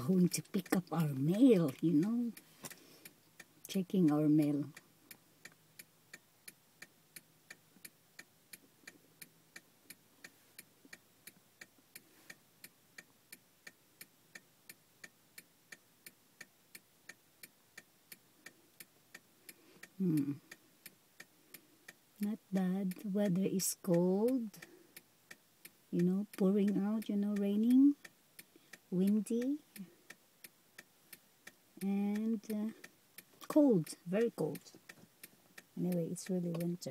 going to pick up our mail, you know, checking our mail. Not bad. The weather is cold, you know, pouring out, you know, raining, windy, and cold, very cold. Anyway, it's really winter.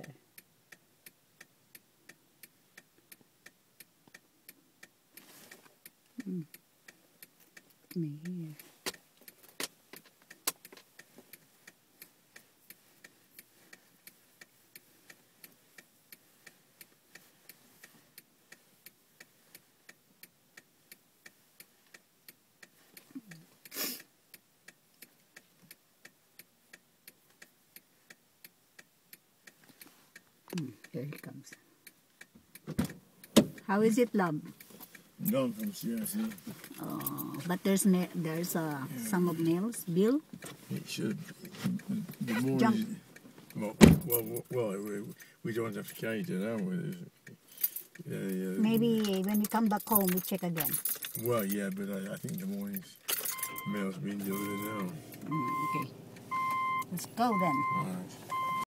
Look at me here. Here he comes. How is it, love? No, from CRC. But there's some of nails. Bill? It should. The more Jump. well, we don't have to carry it now. Maybe when we come back home, we check again. Well, yeah, but I think the morning's mail's being delivered now. Okay. Let's go then. All right.